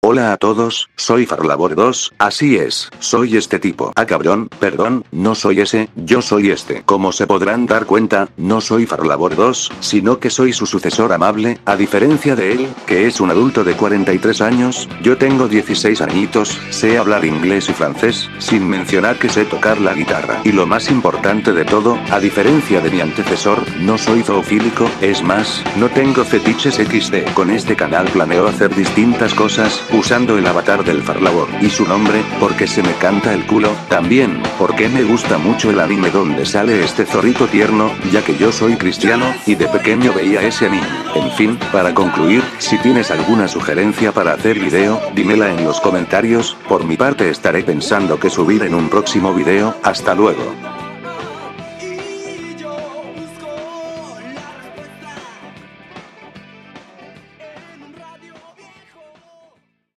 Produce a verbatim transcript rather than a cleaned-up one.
Hola a todos, soy Farlabor dos, así es, soy este tipo. Ah cabrón, perdón, no soy ese, yo soy este. Como se podrán dar cuenta, no soy Farlabor dos, sino que soy su sucesor amable, a diferencia de él, que es un adulto de cuarenta y tres años, yo tengo dieciséis añitos, sé hablar inglés y francés, sin mencionar que sé tocar la guitarra. Y lo más importante de todo, a diferencia de mi antecesor, no soy zoofílico, es más, no tengo fetiches equis de. Con este canal planeo hacer distintas cosas, usando el avatar del Farlabor, y su nombre, porque se me canta el culo, también, porque me gusta mucho el anime donde sale este zorrito tierno, ya que yo soy cristiano, y de pequeño veía ese anime. En fin, para concluir, si tienes alguna sugerencia para hacer video, dímela en los comentarios, por mi parte estaré pensando que subir en un próximo video, hasta luego.